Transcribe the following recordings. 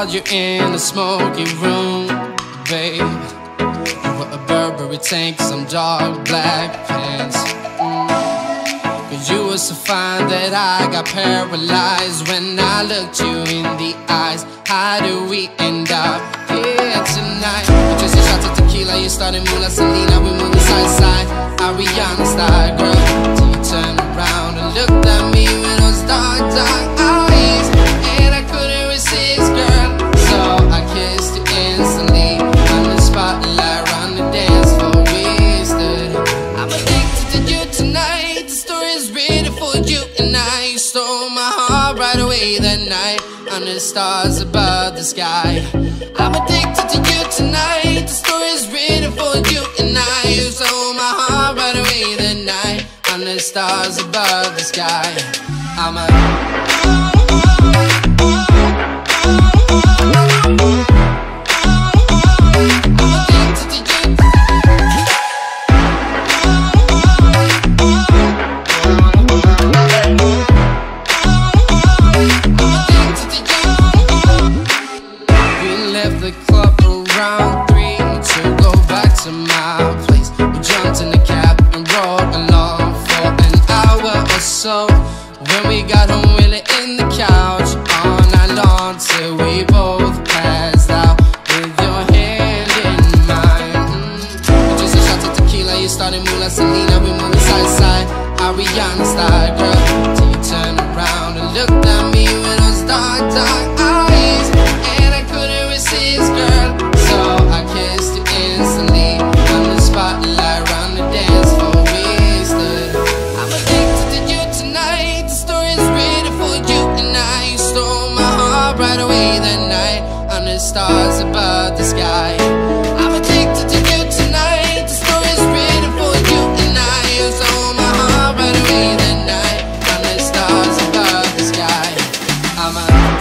saw you in a smoky room, babe. You were a Burberry tank, some dark black pants. Cause you were so fine that I got paralyzed when I looked you in the eyes. How do we end up here tonight? We just a shot of tequila, you started Mula Selena. We moving side to side, Ariana style, girl. Till you turned around and looked at me with those dark, dark eyes, and I couldn't resist, girl. So I kissed you instantly on the spotlight, round the dance floor we stood. I'm addicted to you tonight. The story's written for you and I. You stole my heart right away that night under the stars above the sky. I'm addicted to you tonight. The story's written for you and I. You stole my heart right away that night under the stars above the sky. I'm so when we got home, we lay in the couch all night long till we both passed out with your hand in mine. Just a shot of tequila, you started Mula Selena. We moving side to side, Ariana style, girl. Till you turned around and looked at me with those dark, dark eyes, and I couldn't resist, girl. So I kissed you instantly on the spotlight, round the dance floor we stood. I'm addicted to you tonight. The story's written for you and I. You stole my heart right away that night under the stars above the sky. I'm addicted to you tonight. The story's written for you and I. You stole my heart right away that night under the stars above the sky. I'm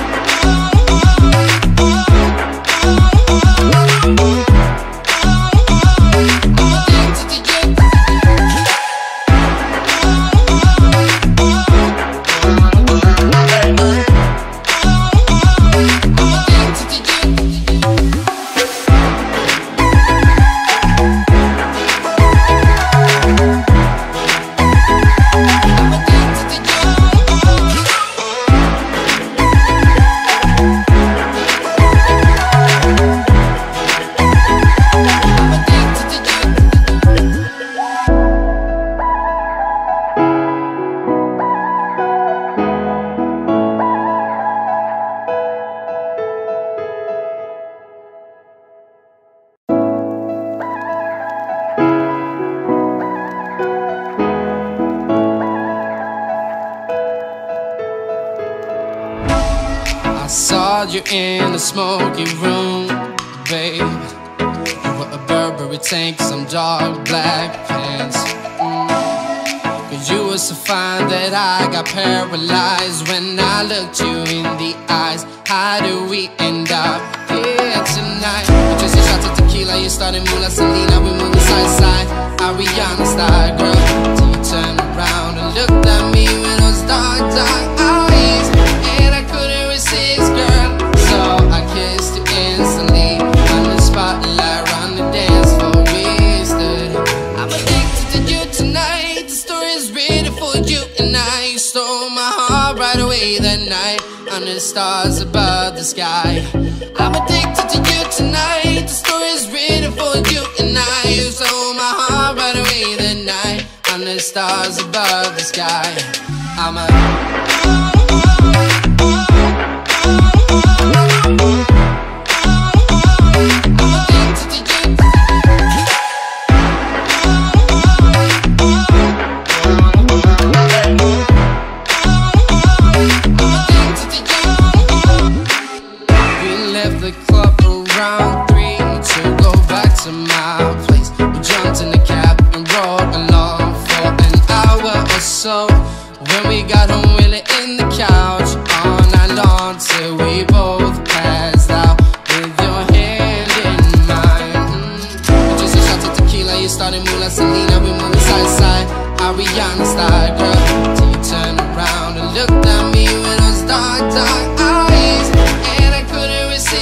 saw you in a smoky room, babe. You were a Burberry tank, some dark black pants. Cause you were so fine that I got paralyzed when I looked you in the eyes. How do we end up here tonight? We just a shot of tequila, you started Mula Selena. We moving side to side, Ariana style, girl. Till you turned around and looked at me with those dark, dark eyes, and I couldn't resist, girl. So I kissed you instantly on the spotlight, round the dance floor we stood. I'm addicted to you tonight. The story's written for you and I. You stole my heart right away that night under the stars above the sky. I'm addicted to you tonight. The story's written for you and I. You stole my heart right away that night under the stars above the sky. I'm so when we got home, we lay in the couch all night long till we both passed out with your hand in mine. Just a shot of tequila, you started Mula Selena. We moving side to side, Ariana style, girl. Till you turned around and looked at me with those dark, dark eyes, and I couldn't resist.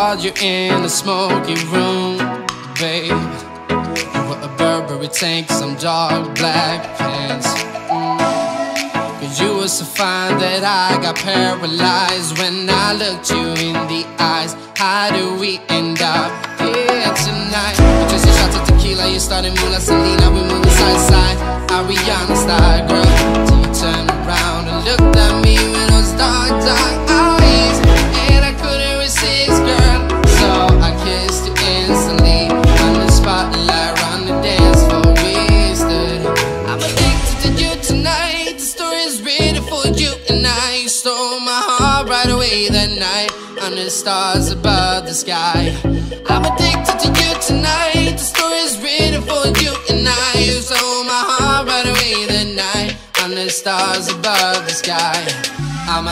saw you in the smoky room, babe. You were a Burberry tank, some dark black pants. Cause you were so fine that I got paralyzed when I looked you in the eyes. How do we end up here tonight? We just a shot of tequila, you started Mula Selena. We moving side to side, Ariana style, girl. Till you turned around and looked at me with those dark, dark eyes, and I couldn't resist, girl. So I kissed you instantly on the spotlight, around the dance floor we stood. I'm addicted to you tonight. The story's written for you and I. You stole my heart right away that night under the stars above the sky. I'm addicted to you tonight. The story's written for you and I. You stole my heart right away that night under the stars above the sky. I'm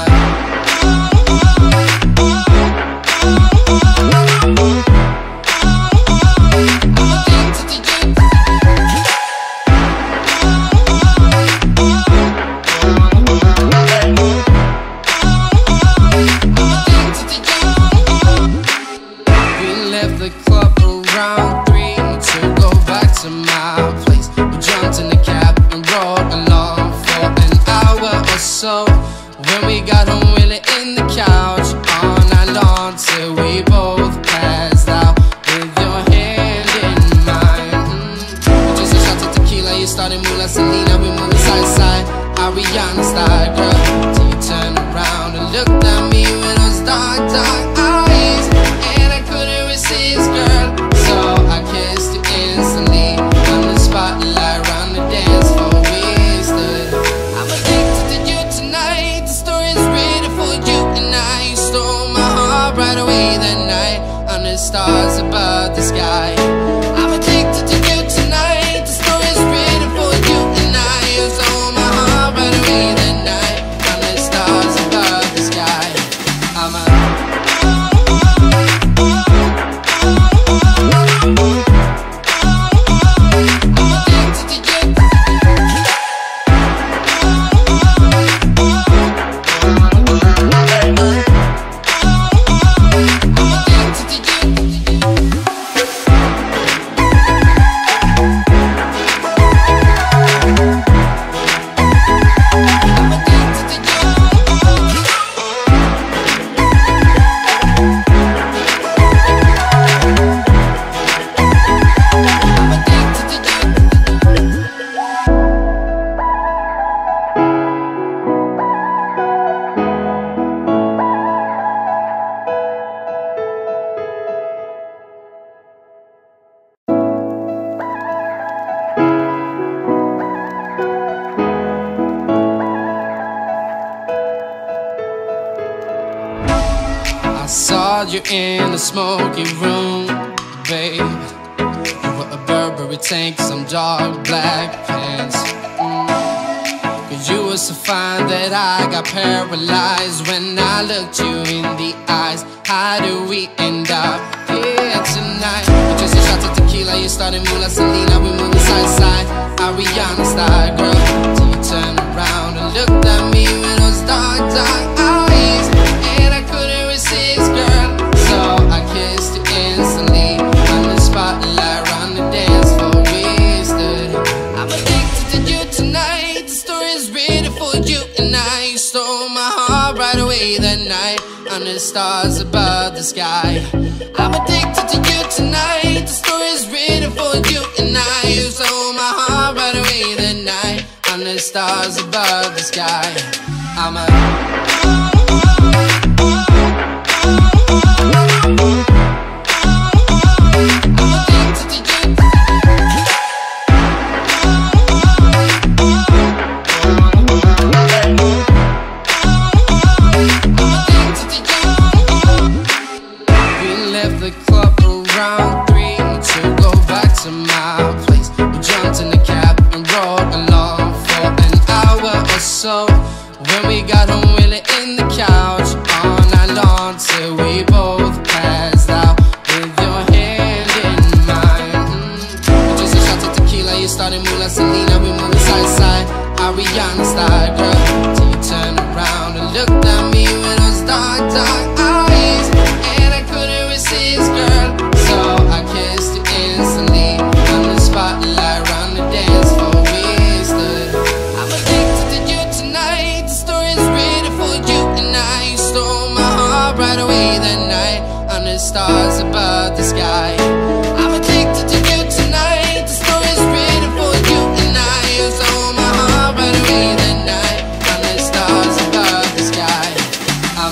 so when we got home, really in the couch all night long till we both passed out with your hand in mine. Just a shot of tequila, you started Mula Selena. We moving side to side, Ariana style, girl. Till you turned around and looked at me with those dark, dark eyes, and I couldn't resist, girl. So I kissed you instantly on the spotlight, around the dance floor we stood. I'm addicted to you tonight. The story's written for you and I. You stole my heart right away that night under the stars above the sky. I'm addicted to you tonight. The story's written for you and I. You stole my heart right away that night under the stars above the sky. I'm I saw you in the smoky room, babe. You were a Burberry tank, some dark black pants. Cause you were so fine that I got paralyzed when I looked you in the eyes. How do we end up here tonight? We just a shot of tequila, you started Mula Selena. We moving side to side, Ariana style, girl. Till you turned around and looked at me with those dark, dark eyes, and I couldn't resist, girl. So I kissed you instantly on the spotlight, around the dance floor we stood. I'm addicted to you tonight. The story's written for you and I. You stole my heart right away that night under the stars above the sky. I'm addicted to you tonight. The story's written for you and I. You stole my heart right away that night under the stars above the sky. I'm so when we got home, really in the couch all night long till we both passed out with your hand in mine. Just a shot of tequila, you started Mula Selena. We moving side to side, Ariana style, girl. Till you turned around and looked at me with those dark, dark eyes, and I couldn't resist. stars above the sky. I'm addicted to you tonight. The story's written for you and I. You stole my heart right away that night. Under the stars above the sky. I'm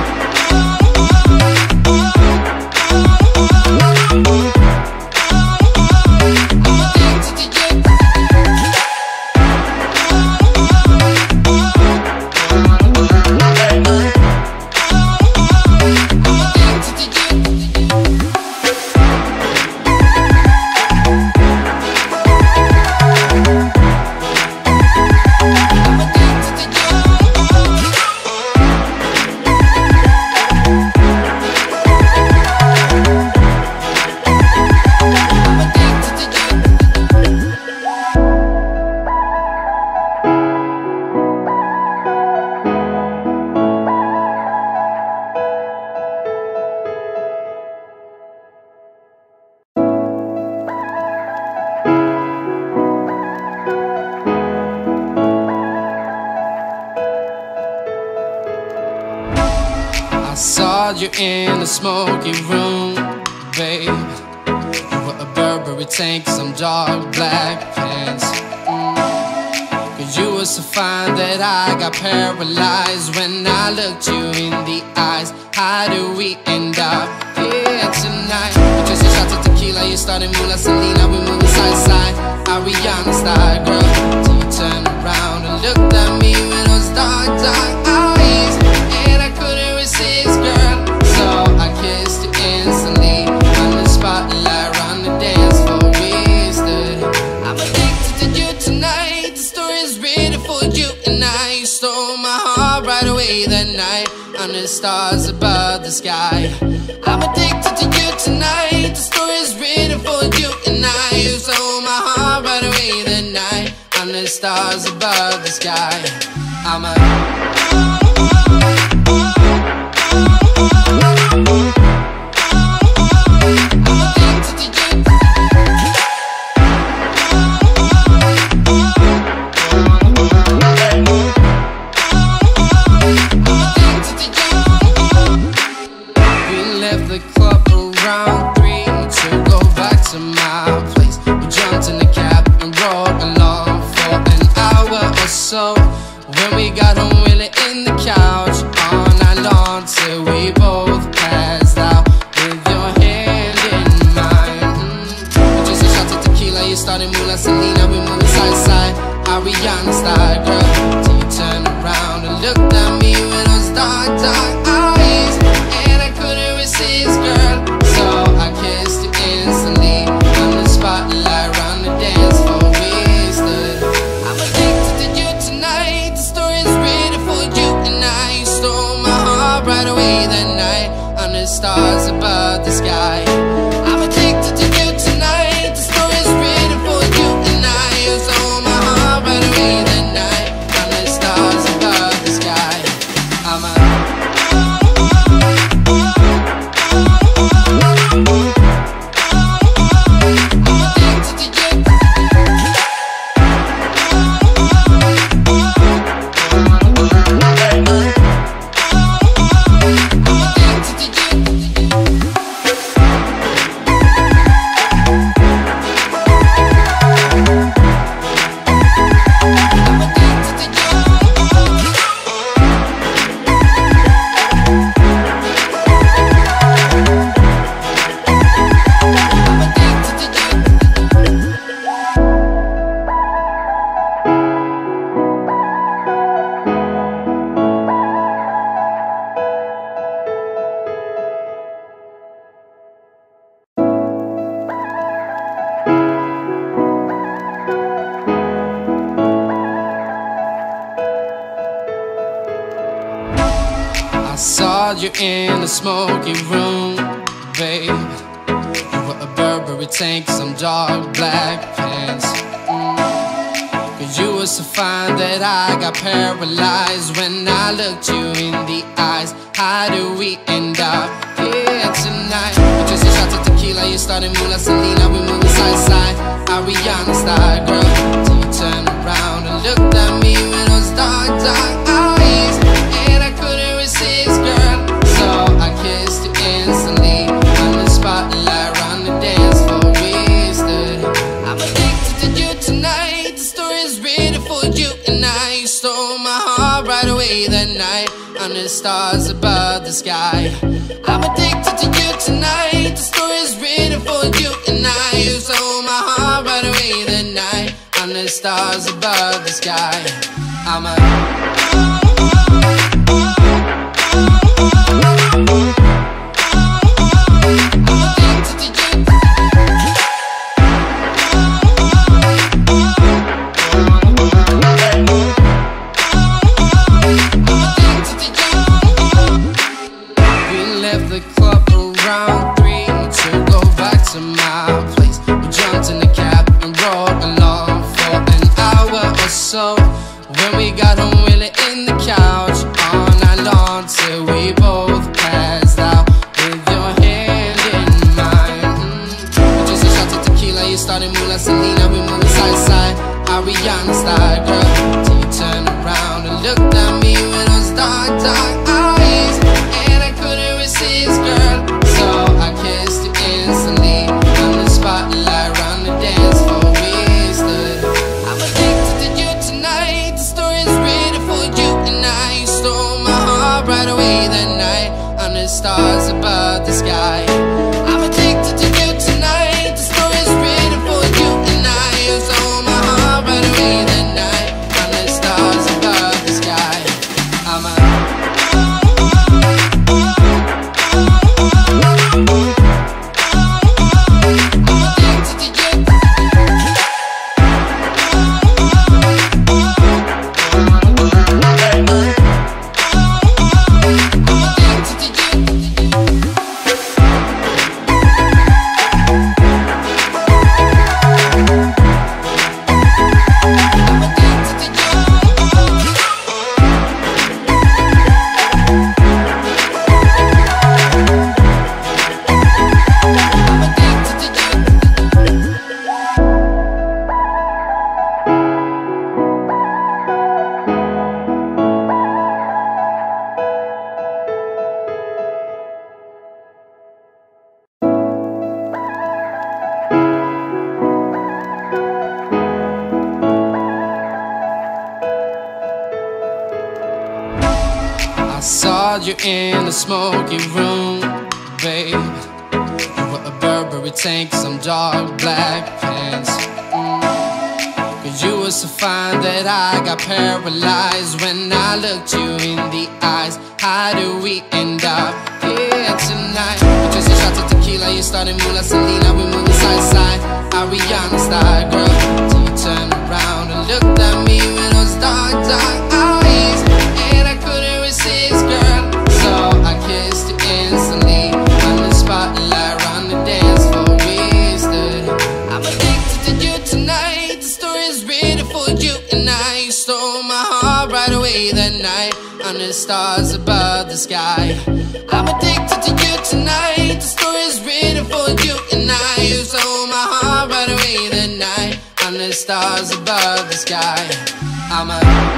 I saw you in the smoky room, babe. You were a Burberry tank, some dark black pants. Cause you were so fine that I got paralyzed when I looked you in the eyes. How do we end up here tonight? With just a shot of tequila, you started Mula Selena. We moving side to side, Ariana style, girl. Till you turned around and looked at me with those dark, dark eyes. And I couldn't resist, girl, so I kissed you instantly. On the spotlight, around the dance floor we stood. I'm addicted to you tonight. The story's written for you and I. You stole my heart right away that night. Under the stars above the sky. I'm addicted to you tonight. The story's written for you and I. You stole my heart right away that night. Under the stars above the sky. I'm the club around 3 to go back to my place. We jumped in the cab and rode along for an hour or so. When we got home, we lay in the couch all night long till we both passed out with your hand in mine. Just a shot of tequila, you started Mula Selena. We moving side to side, Ariana style, girl. Till you turned around and looked at me with those dark, dark eyes. And I couldn't resist, girl, so I kissed you instantly. On the spotlight, around the dance floor we stood. I'm addicted to you tonight. The story's written for you and I. You stole my heart right away that night. Under the stars above the sky. I'm addicted to you tonight. The story's written for you and I. You stole my heart right away that night. Under the stars above the sky. I'm I saw you in the smoky room, babe. You were a Burberry tank, some dark black pants. Cause you were so fine that I got paralyzed when I looked you in the eyes. How do we end up here tonight? With just a shot of tequila, you started Mula Selena. We moving side to side, Ariana style, girl. Till you turned around and looked at me with those dark, dark eyes. And I couldn't resist, girl, so I kissed you instantly. and you stole my heart right away that night under the stars above the sky. I'm addicted to you tonight. The story's written for you and you stole my heart right away that night under the stars above the sky. I'm the club around 3 to go back to my place. We jumped in the cab and rode along for an hour or so. When we got home, we lay in the couch all night long till we both passed out with your hand in mine. Just a shot of tequila, you started moving like Selena. We moving side to side, Ariana style, girl. Till you turned around and looked at me with those dark, dark eyes. Girl, so I kissed you instantly on the spotlight around the dance floor we stood. I'm addicted to you tonight. The story's written for you and you stole my heart right away that night under the stars above the sky. I'm addicted to you tonight. The story's written for you and you stole my heart right away that night under the stars above the sky. I'm I saw you in the smoky room, babe. You were a Burberry tank, some dark black pants. Cause you were so fine that I got paralyzed when I looked you in the eyes. How do we end up here tonight? Just a shot of tequila, you started moving like Selena. We moving side to side, Ariana style, girl. Till you turned around and looked at me with those dark, dark eyes. And I couldn't resist, girl, so I kissed you instantly on the spotlight around the dance floor we stood. I'm addicted to you tonight. The story's written for you and you stole my heart right away that night under the stars above the sky. I'm addicted to you tonight. The story's written for you and you stole my heart right away that night under the stars above the sky. I'm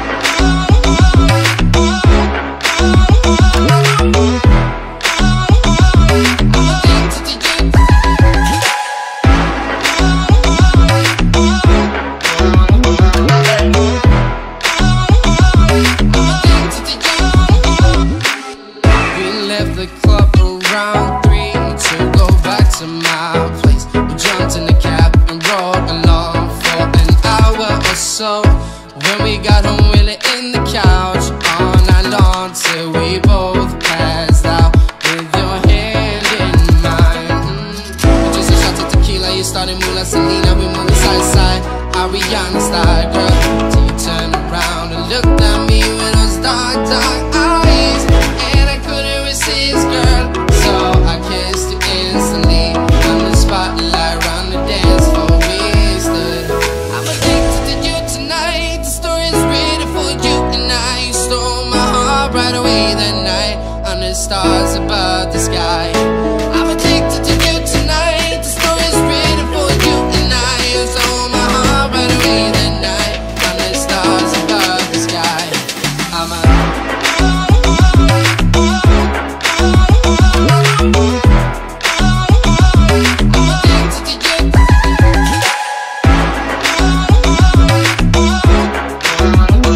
the club around 3 to go back to my place. We jumped in the cab and rode along for an hour or so. When we got home, we lay in the couch all night long till we both passed out with your hand in mine. Just a shot of tequila, you started moving like Selena. We moving side to side, Ariana style, girl. Till you turned around and looked at me with those dark, dark eyes. And I couldn't resist, girl, so I kissed you instantly on the spotlight around the dance floor we stood. I'm addicted to you tonight. The story's written for you and you stole my heart right away that night under the stars above the sky. I'm addicted to you tonight. The story's written for you and you stole my heart right away that night under the stars above the sky. I'm addicted to you.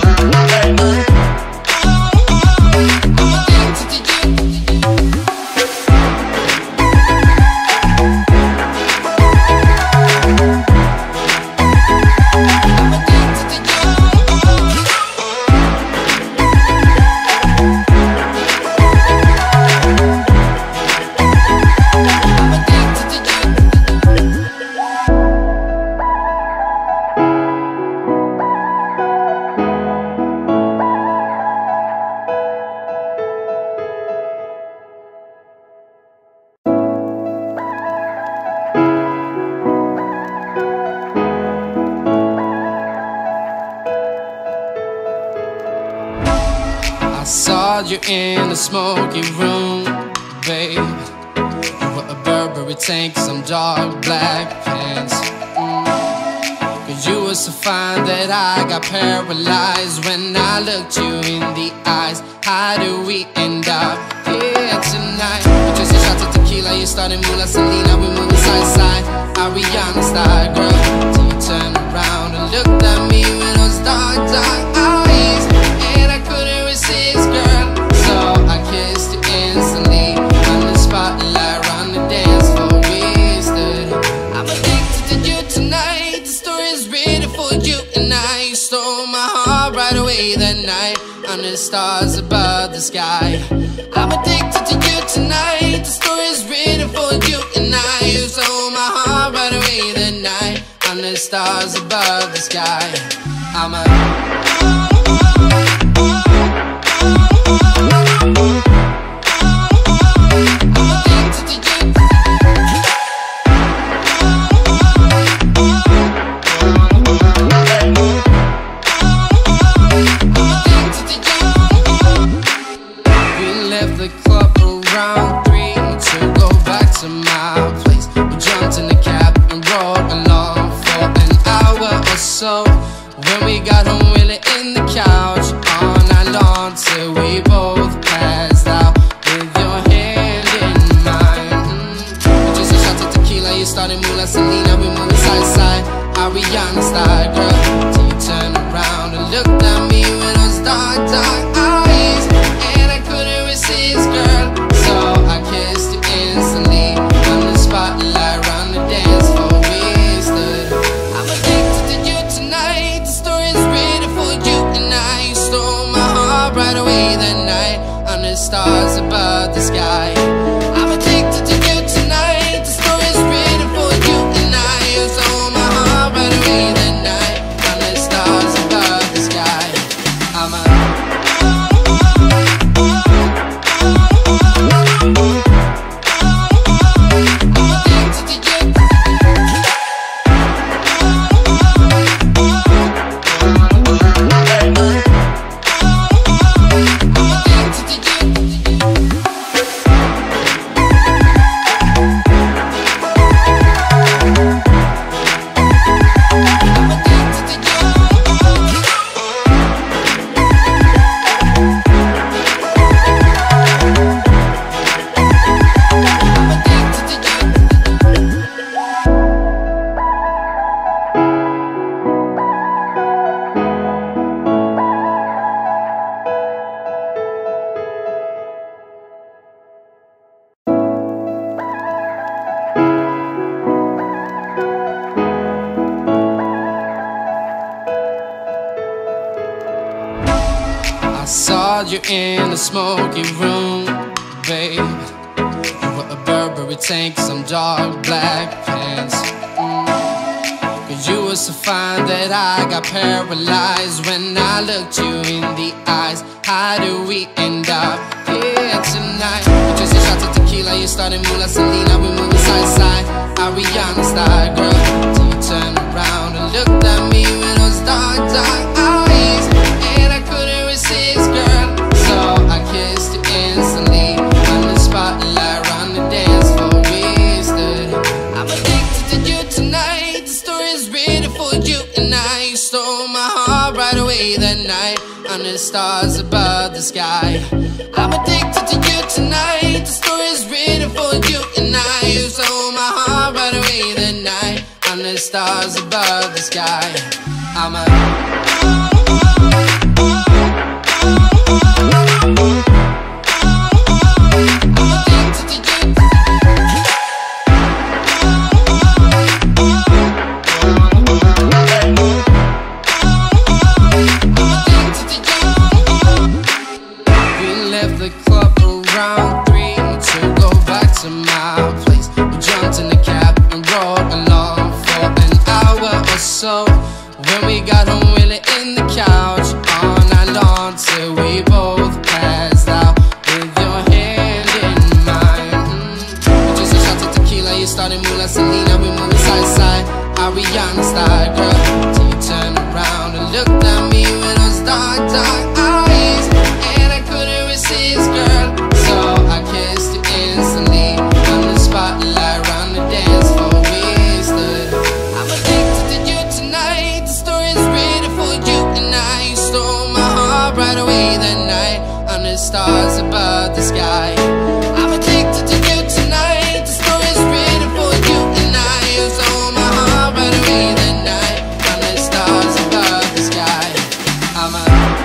saw you in the smoky room, babe. You were a Burberry tank, some dark black pants. Cause you were so fine that I got paralyzed when I looked you in the eyes. How do we end up here tonight? You just a shot of tequila, you started Mula Selena. We moving side to side, Ariana style, girl. Till you turned around and looked at me with those dark, dark eyes, and I couldn't resist, girl. So I kissed you instantly on the spotlight, around the dance floor we stood. I'm addicted to you tonight. The story's written for you and I. You stole my heart right away that night under the stars above the sky. I'm addicted to you tonight. The story's written for you and I. You stole my heart right away that night under the stars above the sky. I'm the club around 3 to go back to my place. We jumped in the cab and rode along for an hour or so. When we got home, we lay in the couch all night long till we both passed out with your hand in mine. Just a shot of tequila, you started Mula Selena. We moving side to side, Ariana style, girl. Till you turned around and looked at me with those dark, dark eyes, and I couldn't resist, girl. So I kissed you instantly on the spotlight, around the dance floor we stood. I'm addicted to you tonight. The story's written for you and I. You stole my heart right away that night under the stars above the sky. I'm addicted to you tonight. The story's written for you and I. You stole my heart right away that night under the stars above the sky. I'm I saw you in the smoky room, babe. You were a Burberry tank, some dark black pants. Cause you were so fine that I got paralyzed when I looked you in the eyes. How do we end up here tonight? You just a shot of tequila, you started Mula Selena. We moving side to side, Ariana style, girl. Till you turned around and looked at me with those dark, dark eyes, and I couldn't resist, girl. So I kissed you instantly on the spotlight, around the dance floor we stood. I'm addicted to you tonight. The story's written for you and I. You stole my heart right away that night under the stars above the sky. I'm addicted to you tonight. The story's written for you and I. You stole my heart right away that night under the stars above the sky. I'm the club around 3 to go back to my place. We jumped in the cab and rode along for an hour or so. When we got home, we lay in the couch all night long till we both passed out with your hand in mine. Just a shot of tequila, you started Mula Selena. We moving side to side, Ariana style, girl. Till you turned around and looked at me with those dark, dark eyes, and I couldn't away the night under stars above the sky. I'm addicted to you tonight. The story's written for you and I. You stole my heart right away the night under stars above the sky. I'm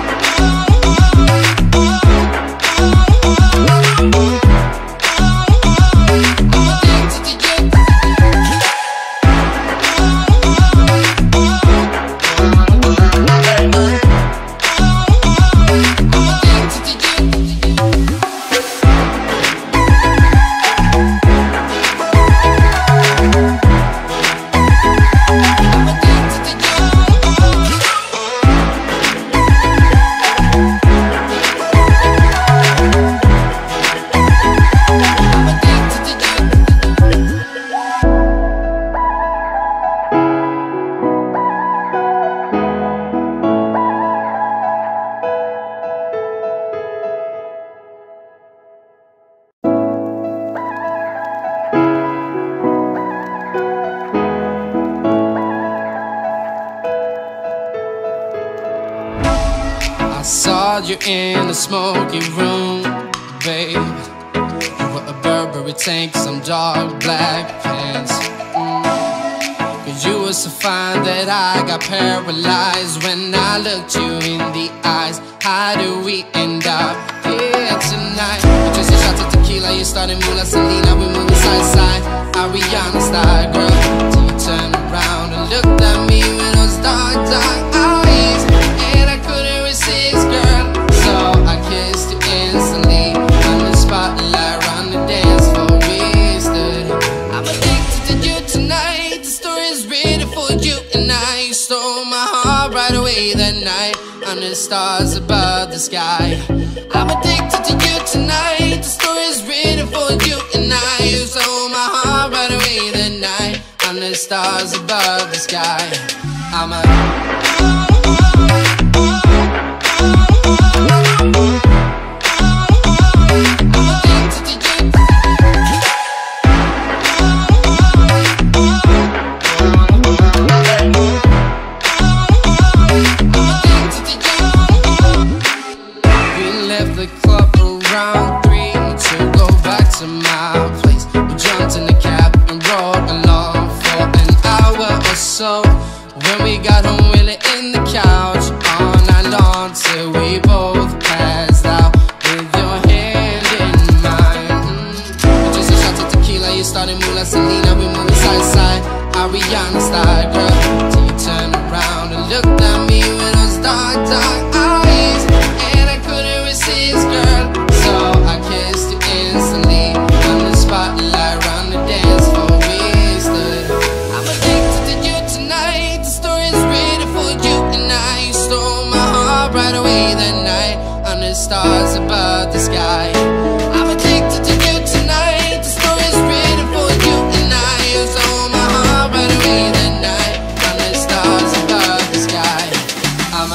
I saw you in the smoky room, babe. You were a Burberry tank, some dark black pants. Cause you were so fine that I got paralyzed when I looked you in the eyes. How do we end up here tonight? We just a shot of tequila, you started Mula Selena. We moving side to side, Ariana style, girl. Till you turned around and looked at me with those dark, dark eyes. And I couldn't resist, girl, so I kissed you instantly. On the spotlight, round the dance floor we stood. I'm addicted to you tonight. The story's written for you and I. You stole my heart right away that night under stars above the sky. I'm addicted to you tonight. The story's written for you and I. You stole my heart right away that night under stars above the sky. I'm the club around 3 to go back to my place. We jumped in the cab and rode along for an hour or so. When we got home, we lay in the couch all night long till we both passed out with your hand in mine. Just a shot of tequila, you started Mula Selena. We moving side to side, Ariana style, girl. Till you turned around and looked at me with those dark, dark eyes. And I couldn't resist, girl, so I kissed you instantly. On the spotlight, round the dance floor we stood. I'm addicted to you tonight. The story's written for you and I. You stole my heart right away that night under stars above the sky. I'm addicted to you tonight. The story's written for you and I. You stole my heart right away that night under stars above the sky. I'm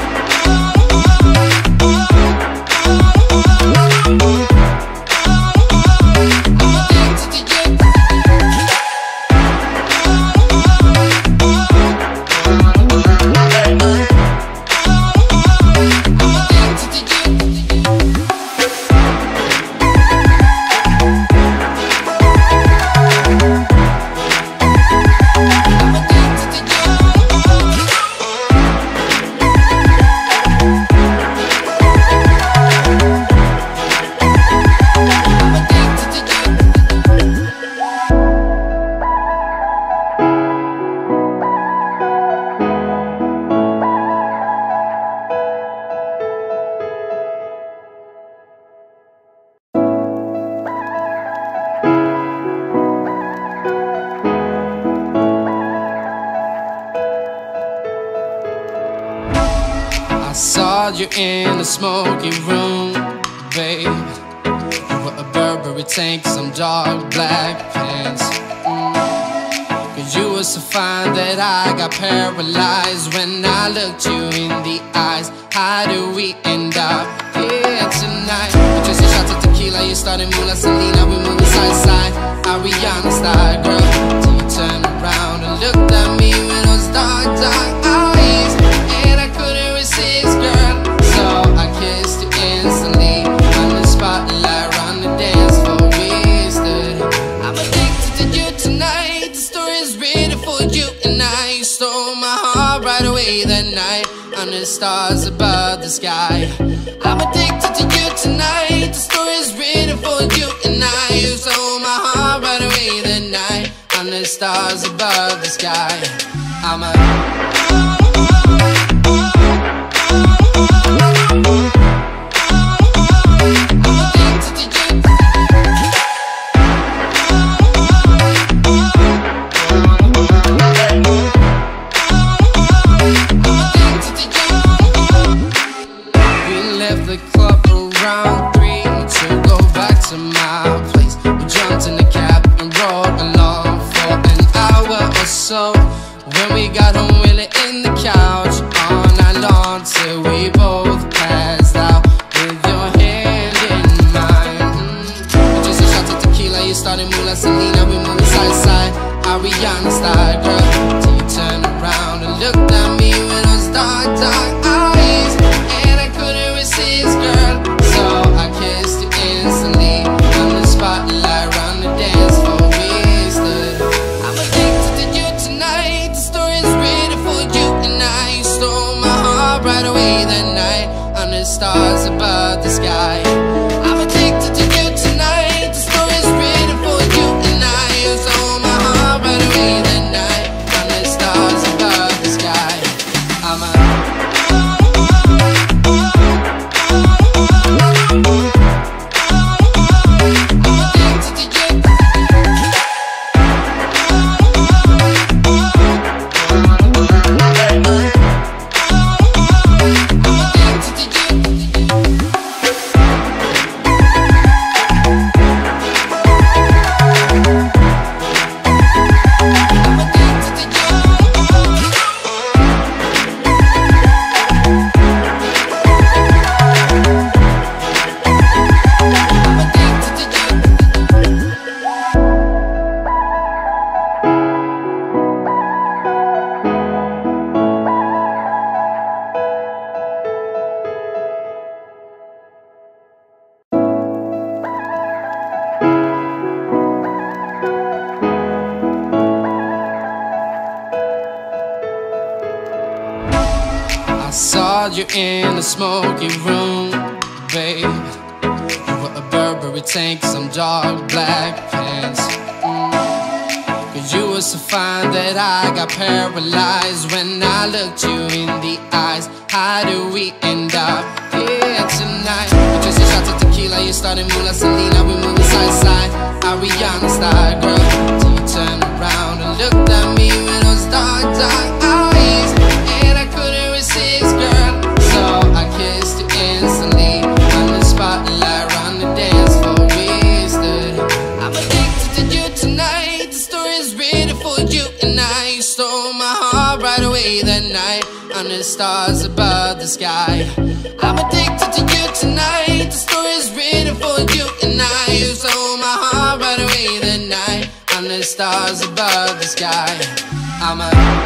I saw you in the smoky room, babe. You were a Burberry tank, some dark black pants. Cause you were so fine that I got paralyzed when I looked you in the eyes. How do we end up here tonight? We just a shot of tequila, you started Mula Selena. We moving side to side, Ariana style, girl. Till you turned around and looked at me with those dark, dark eyes. And I couldn't resist, girl, so I kissed the night, under the stars above the sky. I'm addicted to you tonight. The story's written for you and I. You stole my heart right away the night, under the stars above the sky. I'm the club around 3 to go back to my place. We jumped in the cab and rode along for an hour or so. When we got home, we lay in the couch all night long till we both passed out with your hand in mine. Just a shot of tequila, you started moving like Selena. We moving side to side, Ariana style, girl. Till you turned around and looked at me with those dark, dark eyes, and I couldn't resist, girl. So I kissed you instantly on the spotlight, round the dance floor we stood. I'm addicted to you tonight. The story's written for you and I. You stole my heart right away that night, under the stars above the sky. I'm addicted to you tonight. The story's written for you and I. You stole my heart right away that night, under the stars above the sky. I'm I saw you in the smoky room, babe. You were a Burberry tank, some dark black pants. Cause you were so fine that I got paralyzed when I looked you in the eyes. How do we end up here tonight? Just a shot of tequila, you started moving like Selena. We moving side to side, Ariana style, girl. Till you turned around and looked at me with those dark, dark eyes, and I couldn't resist, girl. So I kissed you instantly on the spotlight, round the dance floor we stood. I'm addicted to you tonight. The story's written for you and I. You stole my heart right away that night, under the stars above the sky. I'm addicted to you tonight. The story's written for you and I. You stole my heart right away that night, under the stars above the sky. I'm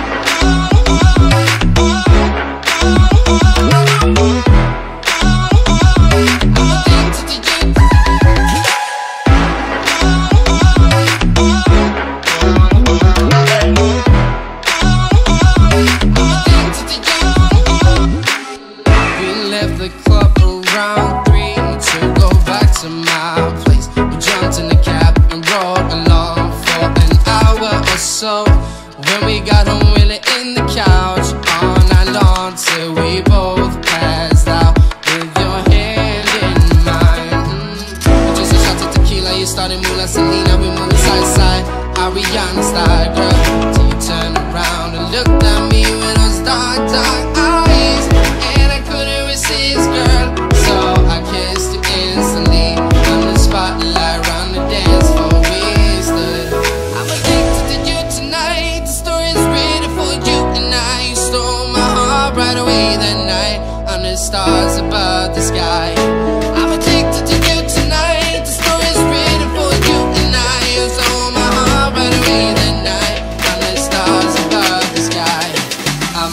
the club around 3 to go back to my place. We jumped in the cab and rode along for an hour or so. When we got home, we lay in the couch all night long till we both passed out with your hand in mine. Just a shot of tequila, you started moving like Selena. We moving side to side, Ariana style, girl. Till you turned around and looked at me with those dark, dark eyes, and I couldn't resist, girl. So I kissed you instantly on the spotlight, round the dance floor we stood. I'm addicted to you tonight. The story's written for you and I. You stole my heart right away that night, under the stars above the sky. I'm addicted to you tonight. The story's written for you and I. You stole my heart right away that night, under the stars above the sky. I'm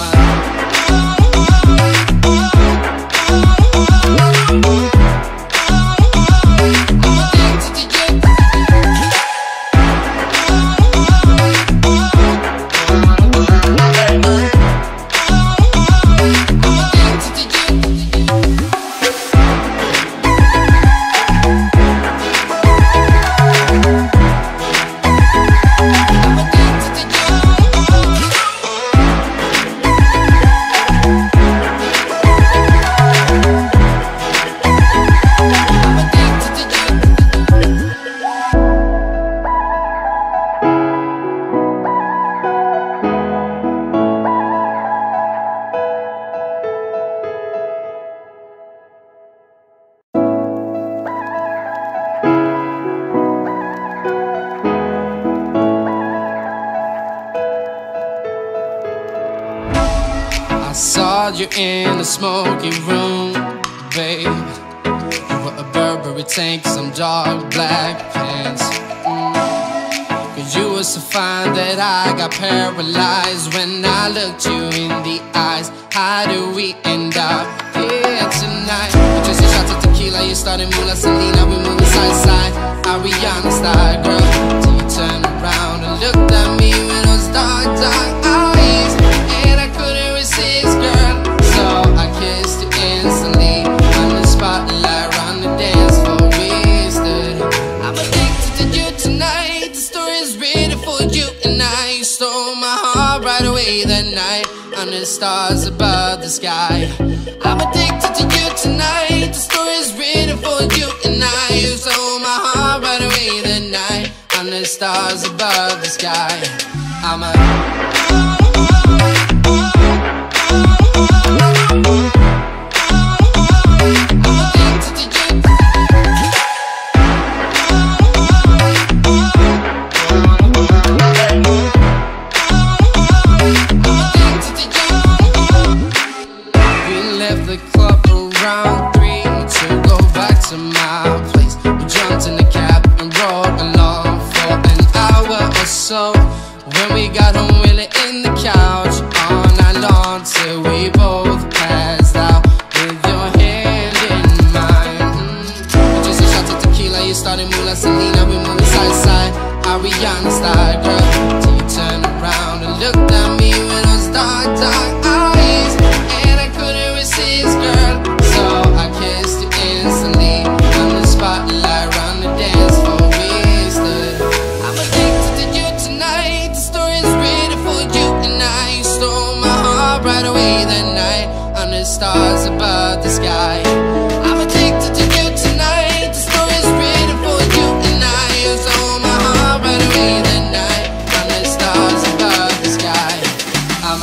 you in the smoky room, babe. You were a Burberry tank, some dark black pants. Cause you were so fine that I got paralyzed when I looked you in the eyes. How do we end up here tonight? We're just shots of tequila, you started Mula Selena, we moving side to side, Ariana style, girl. Till you turned around and looked at me with those dark, dark eyes, and I couldn't resist, girl. So I kissed you instantly on the spotlight, around the dance floor we stood. I'm addicted to you tonight. The story's written for you and I. You stole my heart right away that night under the stars above the sky. I'm addicted to you tonight. The story's written for you and I. You stole my heart right away that night under the stars above the sky. I'm the club around 3 to go back to my place. We jumped in the cab and rode along for an hour or so. When we got home, we lay in the couch all night long till we both passed out with your hand in mine. Just a shot of tequila, you started Mula Selena, we moving side to side, Ariana style, girl. Till you turned around and looked at me with those dark, dark eyes, and I couldn't resist, girl. So I kissed you instantly on the spotlight, around the dance floor we stood. I'm addicted to you tonight. The story's written for you and I. You stole my heart right away that night under the stars above the sky. I'm addicted to you tonight. The story's written for you and I. You stole my heart right away that night under the stars above the sky. I'm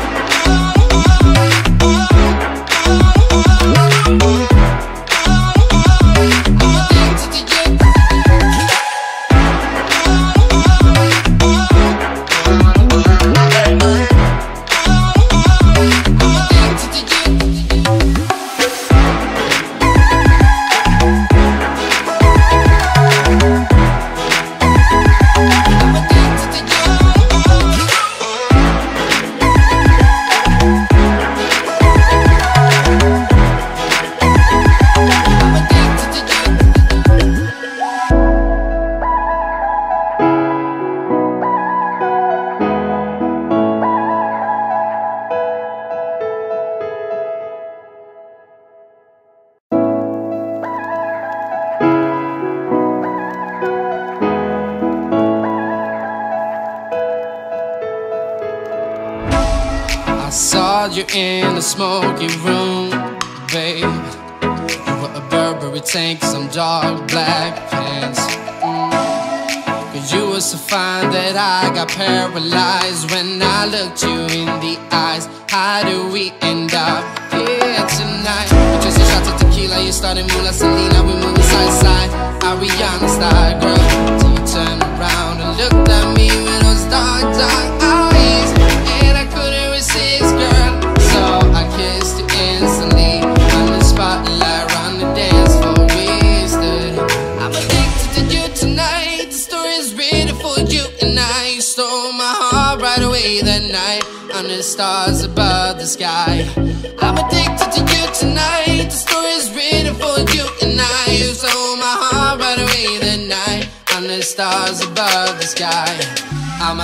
I saw you in the smoky room, babe. You were a Burberry tank, some dark black pants. Cause you were so fine that I got paralyzed when I looked you in the eyes. How do we end up here tonight? We're just a shot of tequila, you started Mula Selena, we moving side to side, Ariana style, girl. Till you turned around and looked at me with those dark, dark eyes, and I couldn't resist, girl. So I kissed you instantly on the spotlight, around the dance floor we stood. I'm addicted to you tonight. The story's written for you and I. You stole my heart right away that night under the stars above the sky. I'm addicted to you tonight. The story's written for you and I. You stole my heart right away that night under the stars above the sky. I'm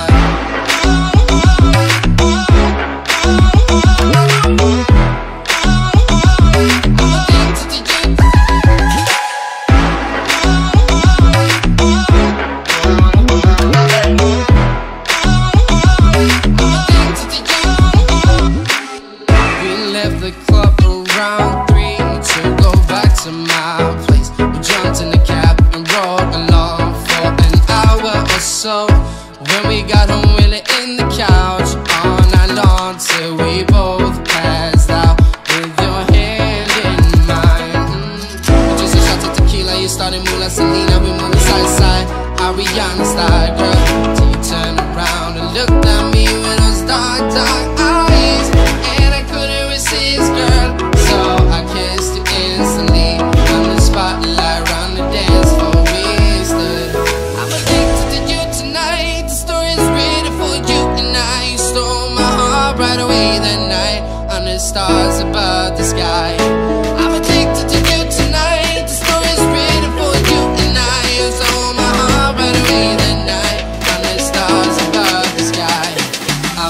the club around 3 to go back to my place. We jumped in the cab and rode along for an hour or so. When we got home, we lay in the couch all night long till we both passed out with your hand in mine. Just a shot of tequila, you started Mula Selena, we moving side to side, Ariana style, girl. Till you turned around and looked at me with those dark, dark eyes, and I couldn't resist. stars above the sky. I'm addicted to you tonight. The story's written for you and I. You stole my heart right away that night. Under stars above the sky. I'm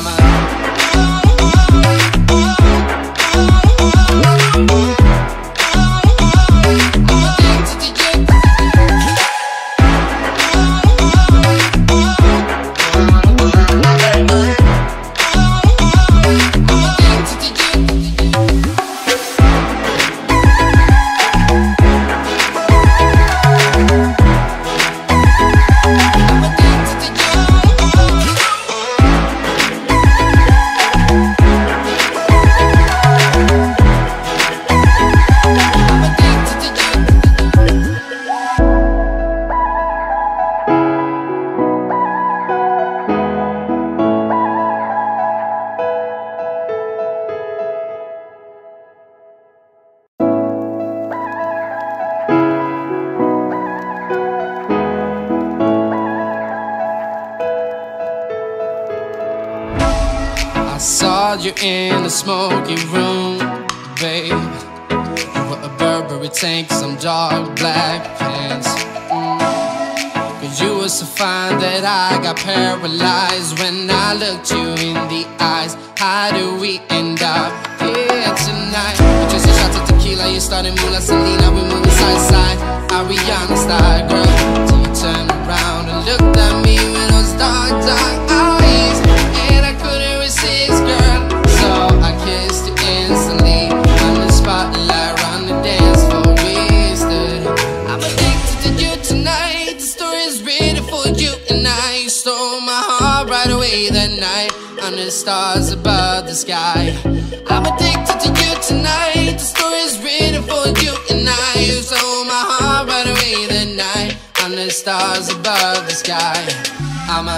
I saw you in the smoky room, babe. You were a Burberry tank, some dark black pants. Cause you were so fine that I got paralyzed when I looked you in the eyes. How do we end up here tonight? With just a shot of tequila, you started Mula Selena. We moving side to side, Ariana style, girl. Till you turned around and looked at me with those dark, dark eyes. And I couldn't resist, girl, so I kissed you instantly. On the spotlight, around the dance floor we stood. I'm addicted to you tonight. The story's written for you and I. You stole my heart right away that night. Under the stars above the sky. I'm addicted to you tonight. The story's written for you and I. You stole my heart right away that night. Under the stars above the sky. I'm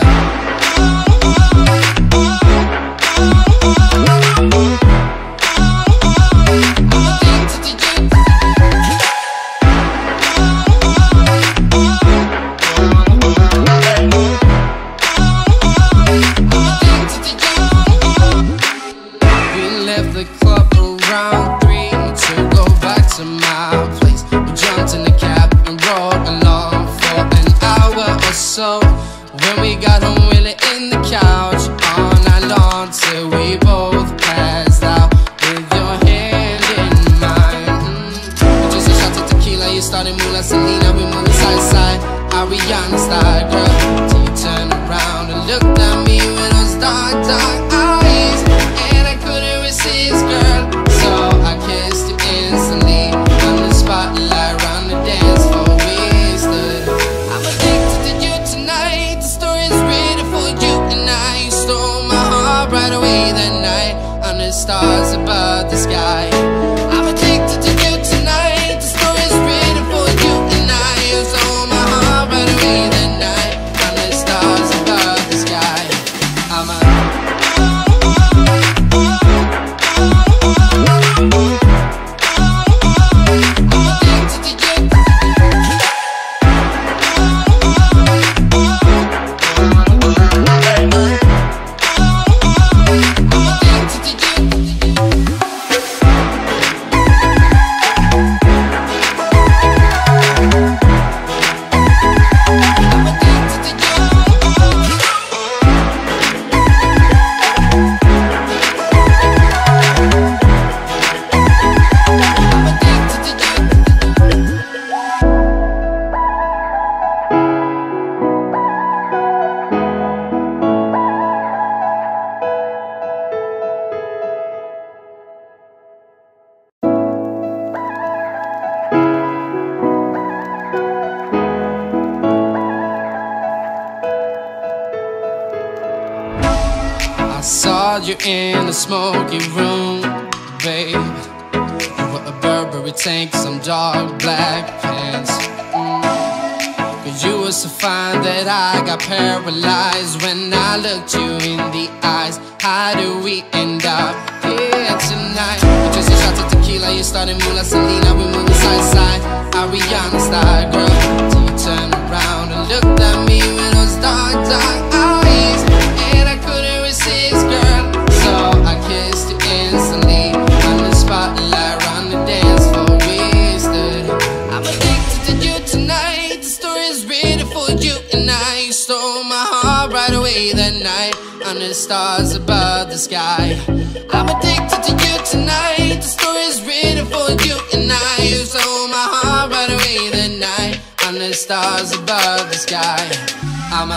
the club around 3 to go back to my place. We jumped in the cab and rode along for an hour or so. When we got home, we lay in the couch all night long till we both passed out with your hand in mine. Just a shot of tequila, you started Mula Selena. We moving side to side, Ariana style, girl. Till you turned around and looked at me with those dark, dark eyes. And I couldn't resist, girl, so I kissed you instantly. On the spotlight, around the dance floor we stood. I'm addicted to you tonight. The story's written for you and I. You stole my heart right away that night. Under the stars above the sky. I'm addicted to you tonight. The story's written for you and I. You stole my heart right away that night. Under the stars above the sky. I'm I saw you in the smoky room, babe. You were a Burberry tank, some dark black pants. Cause you were so fine that I got paralyzed when I looked you in the eyes. How do we end up here tonight? With just a shot of tequila, you started Mula Selena. We moving side to side, Ariana style, girl. Till you turned around and looked at me with those dark, dark eyes. And I couldn't resist, girl, so I kissed you instantly. stars above the sky. I'm addicted to you tonight. The story's written for you and I. You stole my heart right away that night. Under the stars above the sky. I'm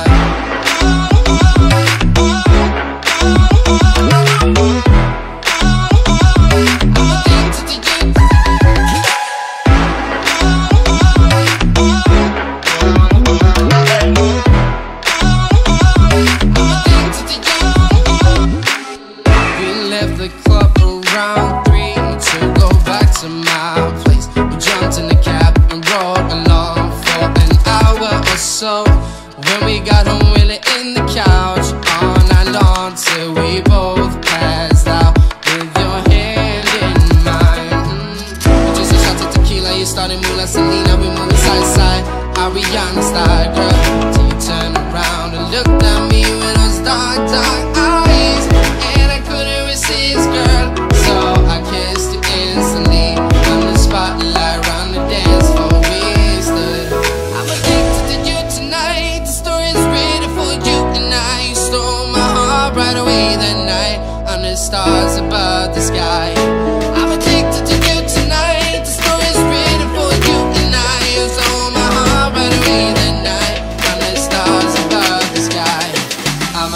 the club around 3 to go back to my place. We jumped in the cab and rode along for an hour or so. When we got home, we lay in the couch all night long till we both passed out with your hand in mine. Just a shot of tequila, you started moving like Selena. We moving side to side, Ariana style, girl. Till you turned around and looked at me with those dark, dark eyes. Girl, so I kissed you instantly. On the spotlight, around the dance floor we stood. I'm addicted to you tonight. The story's written for you and I. You stole my heart right away that night. Under the stars above the sky. I'm addicted to you tonight. The story's written for you and I. You stole my heart right away that night. Under the stars above the sky. I'm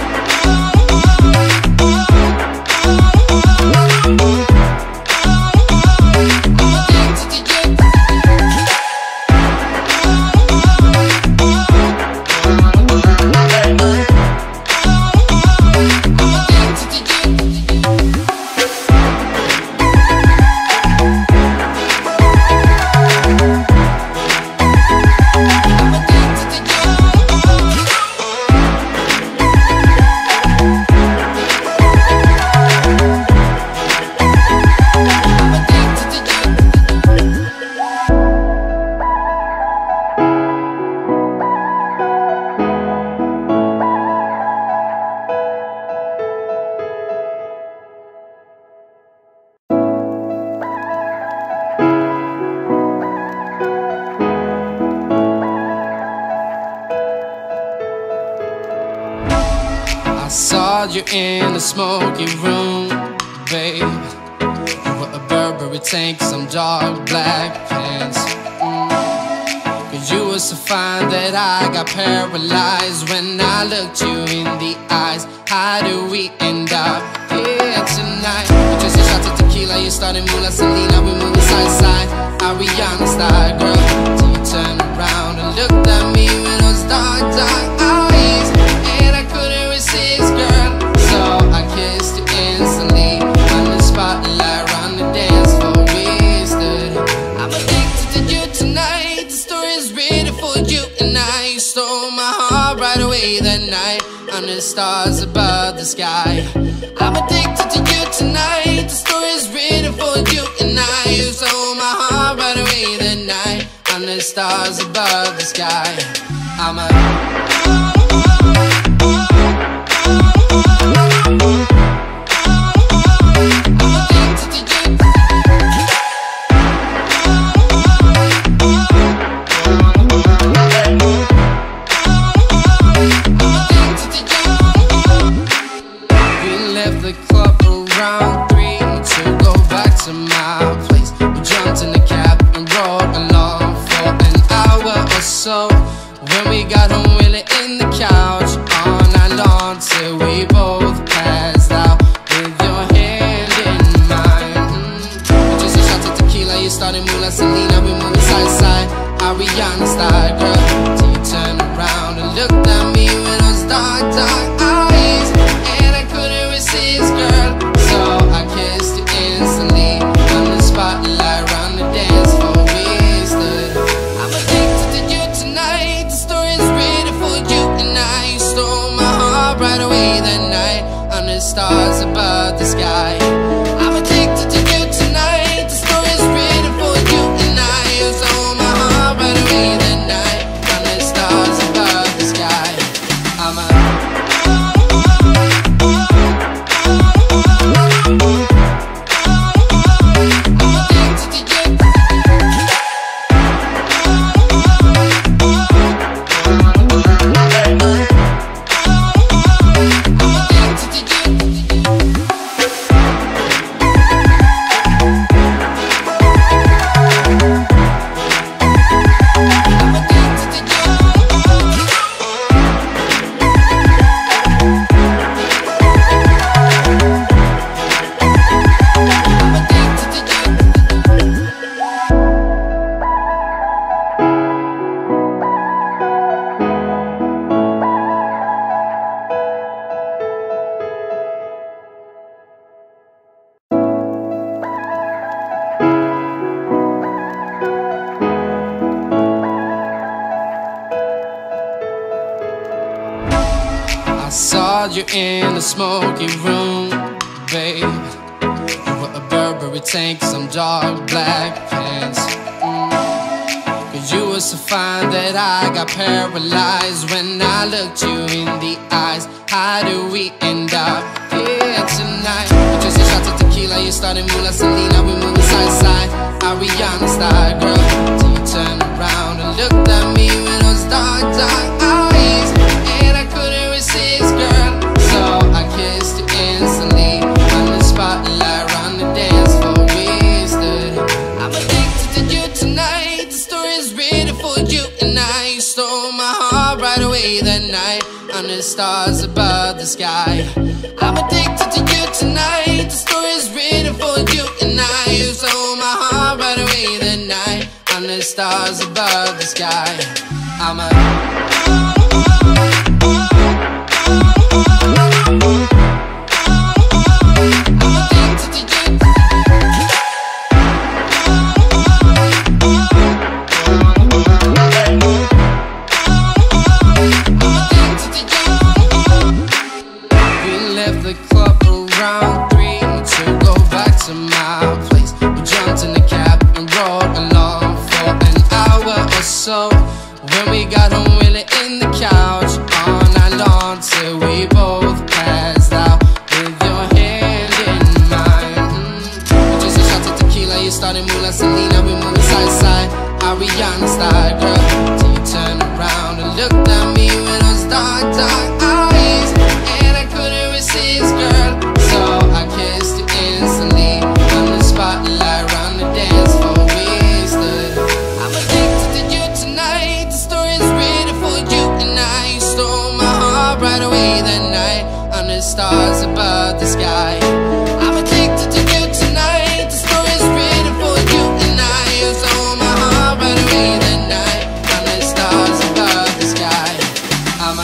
I saw you in the smoky room, babe. You were a Burberry tank, some dark black pants. Cause you were so fine that I got paralyzed when I looked you in the eyes. How do we end up here tonight? You just a shot of tequila, you started moving like Selena. We moving side to side, Ariana style, girl. Till you turned around and looked at me with those dark, dark eyes. And I couldn't resist, girl, so I kissed you instantly. On the spotlight, around the dance floor we stood. I'm addicted to you tonight. The story's written for you and I. You stole my heart right away that night. Under the stars above the sky. I'm addicted to you tonight. The story's written for you and I. You stole my heart right away that night. Under the stars above the sky. I'm the club around 3 to go back to my place. We jumped in the cab and rode along for an hour or so. When we got home, we lay in the couch all night long till we both passed out with your hand in mine. Just a shot of tequila, you started moving like Selena. We moving side to side, Ariana style, girl. Till you turned around and looked at me with those dark, dark eyes. And I couldn't resist, girl, so I kissed you instantly. On the spotlight, around the dance floor we stood. I'm addicted to you tonight. The story's written for you and I. You stole my heart right away that night. Under the stars above the sky. I'm addicted to you tonight. The story's written for you and I. You stole my heart right away that night. Under the stars above the sky. I'm saw you in the smoky room, babe. You were a Burberry tank, some dark black pants. Cause you were so fine that I got paralyzed when I looked you in the eyes. How do we end up here tonight? Just a shot of tequila, you started Mula Selena, we moving side to side, Ariana style, girl. Till you turned around and looked at me with those dark, dark eyes, and I couldn't resist, girl. So I kissed you instantly on the spotlight, around the dance floor we stood. I'm addicted to you tonight. The story's written for you and I. You stole my heart right away that night under stars above the sky. I'm addicted to you tonight. The story's written for you and I. You stole my heart right away that night under stars above the sky. I'm so when we got home, we lay in the couch all night long till we both passed out with your hand in mine. Just a shot of tequila, you started Mula Selena, we moving side to side, Ariana style, girl. Till you turned around and looked at me with those dark, dark eyes, and I couldn't resist, girl. So I kissed you instantly on the spotlight, around the dance floor we stood. I'm addicted to you tonight. The story's written for you and I. You stole my heart right away that night under stars above the sky. I'm addicted to you tonight. The story's written for you and I. You stole my heart right away that night under stars above the sky. I'm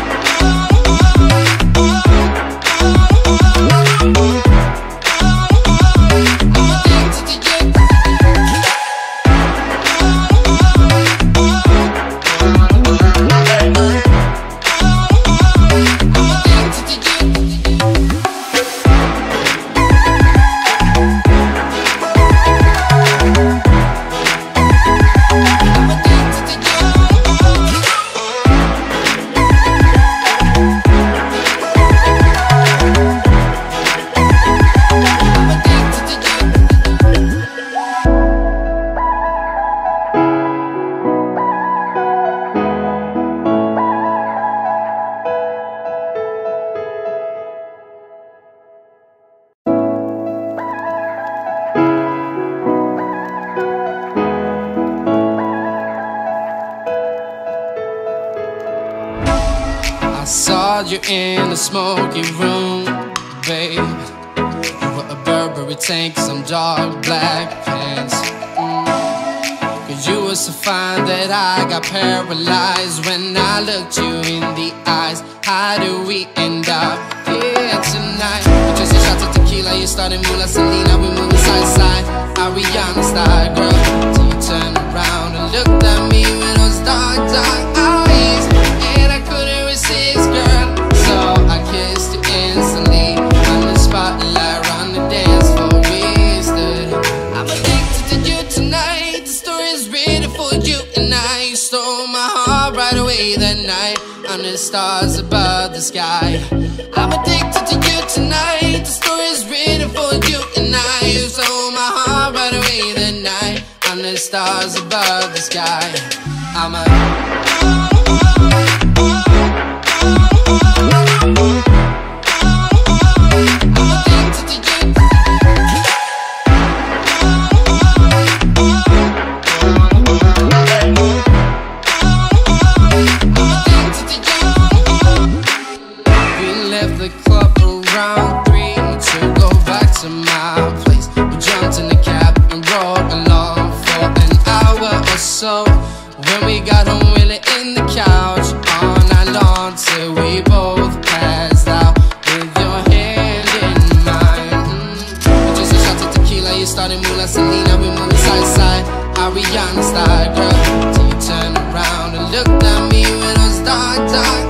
I saw you in the smoky room, babe. You were a Burberry tank, some dark black pants. Cause you were so fine that I got paralyzed when I looked you in the eyes. How do we end up here tonight? Just a shot of tequila, you started Mula Selena, we moving side to side, Ariana style, girl. Till you turned around and looked at me with those dark, dark eyes, and I couldn't resist, girl. So I kissed you instantly on the spotlight, around the dance floor we stood. I'm addicted to you tonight. The story's written for you and I. You stole my heart right away that night under stars above the sky. I'm addicted to you tonight. The story's written for you and I. You stole my heart right away that night under stars above the sky. I'm so when we got home, we lay in the couch all night long till we both passed out with your hand in mine. Just a shot of tequila, you started Mula Selena, we moving side to side, Ariana style, girl. Till you turned around and looked at me with those dark, dark